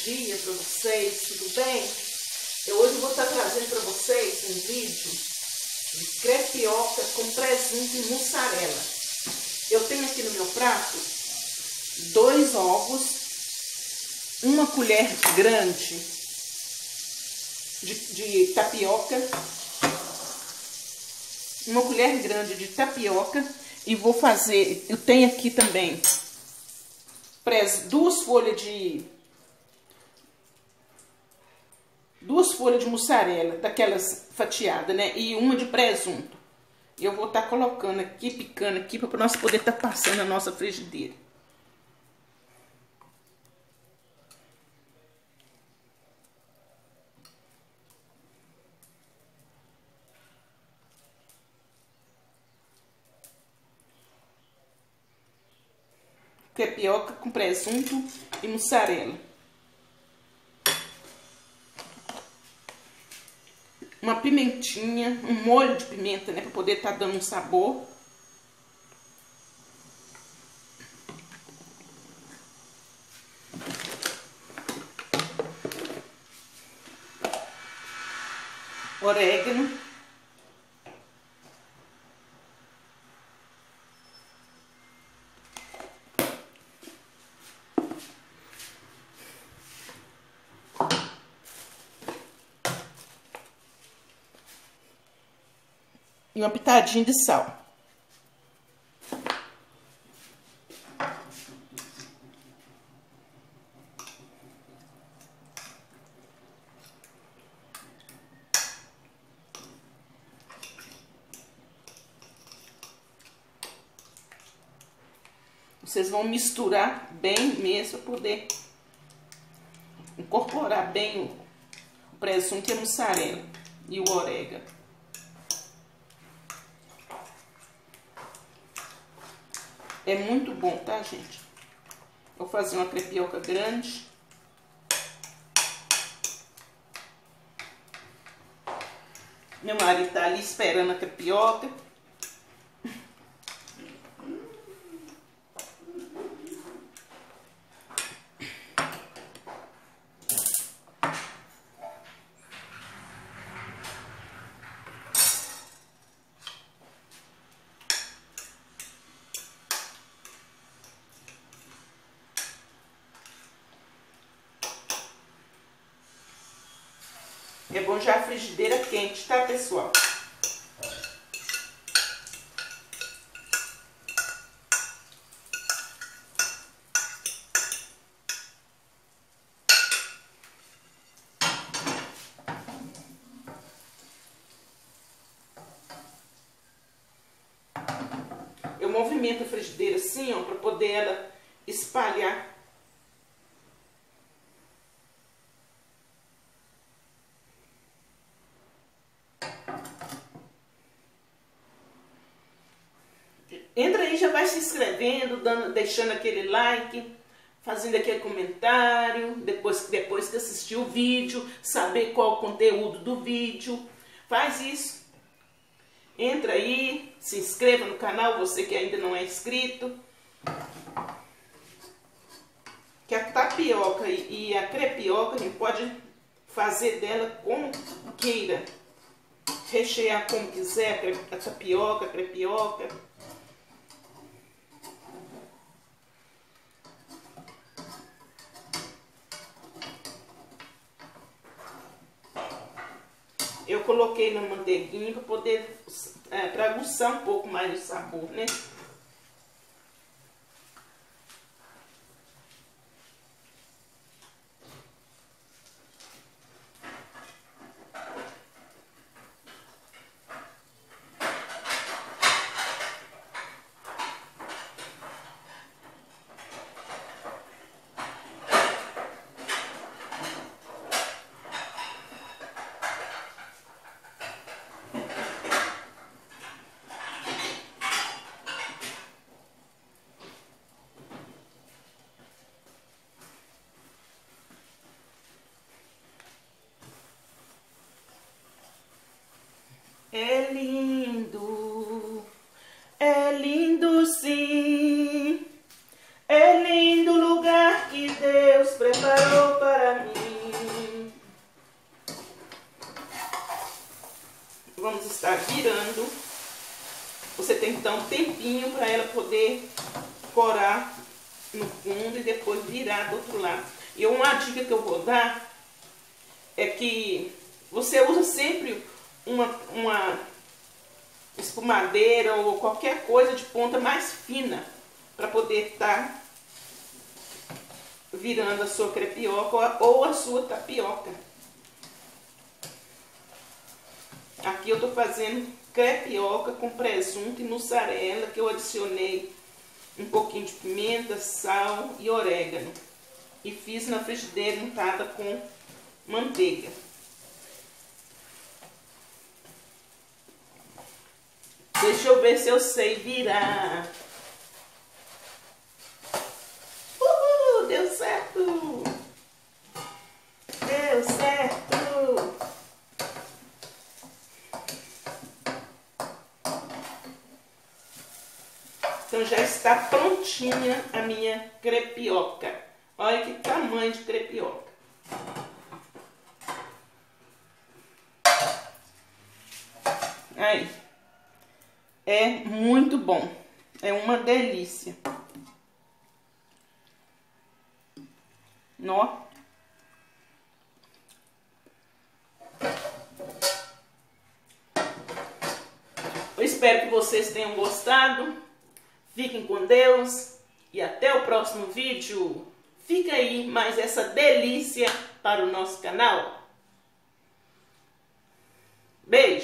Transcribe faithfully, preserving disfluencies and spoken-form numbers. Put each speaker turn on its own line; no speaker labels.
dia para vocês, tudo bem? Eu hoje vou estar trazendo para vocês um vídeo de crepioca com presunto e mussarela. Eu tenho aqui no meu prato dois ovos, uma colher grande de, de tapioca, uma colher grande de tapioca e vou fazer, eu tenho aqui também duas folhas de duas folhas de mussarela, daquelas fatiadas, né? E uma de presunto. E eu vou estar colocando aqui, picando aqui, para nós poder estar passando a nossa frigideira. Crepioca com presunto e mussarela. Uma pimentinha, um molho de pimenta, né, para poder estar dando um sabor. Orégano. E uma pitadinha de sal. Vocês vão misturar bem mesmo para poder incorporar bem o presunto e a mussarela e o orégano. É muito bom, tá, gente? Vou fazer uma crepioca grande. Meu marido tá ali esperando a crepioca. É bom já a frigideira quente, tá, pessoal? Eu movimento a frigideira assim, ó, para poder ela espalhar. Entra aí, já vai se inscrevendo, dando, deixando aquele like, fazendo aquele comentário, depois, depois que assistir o vídeo, saber qual o conteúdo do vídeo. Faz isso. Entra aí, se inscreva no canal, você que ainda não é inscrito. Que a tapioca e a crepioca a gente pode fazer dela como queira. Rechear como quiser, a tapioca, a crepioca. Eu coloquei na manteiguinha para poder, é, para aguçar um pouco mais o sabor, né? É lindo, é lindo sim, é lindo o lugar que Deus preparou para vamos estar virando. Você tem que dar um tempinho para ela poder corar no fundo e depois virar do outro lado. E uma dica que eu vou dar é que você usa sempre uma, uma espumadeira ou qualquer coisa de ponta mais fina para poder estar virando a sua crepioca ou a sua tapioca. Aqui eu tô fazendo crepioca com presunto e mussarela, que eu adicionei um pouquinho de pimenta, sal e orégano. E fiz na frigideira untada com manteiga. Deixa eu ver se eu sei virar. Uhul, deu certo! Deu certo! Então já está prontinha a minha crepioca. Olha que tamanho de crepioca. Aí. É muito bom. É uma delícia. Nó. Eu espero que vocês tenham gostado. Fiquem com Deus e até o próximo vídeo. Fica aí mais essa delícia para o nosso canal. Beijo!